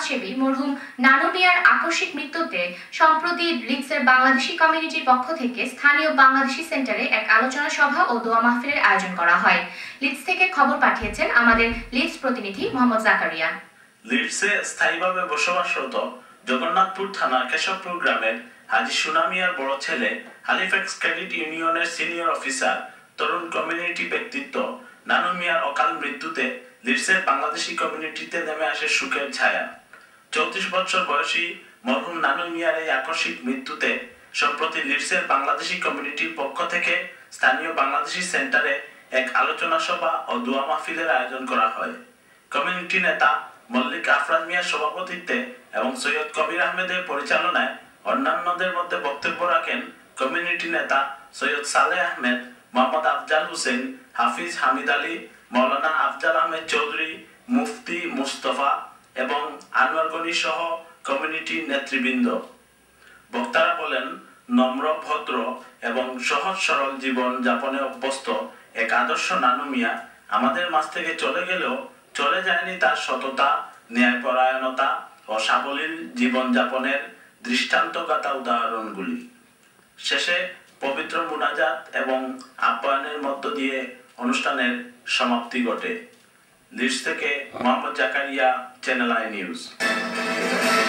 সমাজসেবী মরহুম নানু মিয়ার আকস্মিক মৃত্যুতে সম্প্রতি লিডসের বাংলাদেশি কমিউনিটির পক্ষ থেকে স্থানীয় বাংলাদেশি সেন্টারে এক আলোচনা সভা ও দোয়া মাহফিলের আয়োজন করা হয়। লিডস থেকে খবর পাঠিয়েছেন আমাদের লিডস প্রতিনিধি মোহাম্মদ জাকারিয়া। লিডসে স্থায়ীভাবে বসবাসরত জগন্নাথপুর থানার কেশবপুর গ্রামের হাজি সোনা মিয়ার বড় ছেলে হালিফ্যাক্স ক্রেডিট ইউনিয়নের সিনিয়র অফিসার তরুণ কমিউনিটি ব্যক্তিত্ব নানু মিয়ার অকাল মৃত্যুতে লিডসের বাংলাদেশি কমিউনিটিতে নেমে আসে শোকের ছায়া। 34 বছর বয়সী মরহুম নানু মিয়ার এই আকস্মিক মৃত্যুতে সম্প্রতি লিডসের বাংলাদেশি কমিউনিটির পক্ষ থেকে স্থানীয় বাংলাদেশি সেন্টারে এক আলোচনা সভা ও দোয়া মাহফিলের আয়োজন করা হয়। কমিউনিটি নেতা মল্লিক আফরাদ মিয়ার সভাপতিত্বে এবং সৈয়দ কবির আহমেদের পরিচালনায় অন্যান্যদের মধ্যে বক্তব্য রাখেন কমিউনিটি নেতা সৈয়দ সালেহ আহমেদ, মোহাম্মদ আফজাল হোসেন, হাফিজ হামিদ আলী, মৌলানা আফজাল আহমেদ চৌধুরী, মুফতি মুস্তফা এবং আনোয়ার গনি সহ কমিউনিটি নেতৃবৃন্দ। বক্তারা বলেন, নম্র, ভদ্র এবং সহজ সরল জীবন যাপনে অভ্যস্ত এক আদর্শ নানু মিয়া আমাদের মাঝ থেকে চলে গেলেও চলে যায়নি তার সততা, ন্যায়পরায়ণতা ও সাবলীল জীবনযাপনের দৃষ্টান্তগাথা উদাহরণগুলি। শেষে পবিত্র মুনাজাত এবং আপ্যায়নের মধ্য দিয়ে অনুষ্ঠানের সমাপ্তি ঘটে। লিডস থেকে Mohammad Zakaria, channel I news.